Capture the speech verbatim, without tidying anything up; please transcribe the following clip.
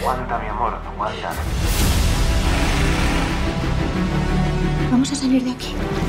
Aguanta, mi amor, aguanta. Vamos a salir de aquí.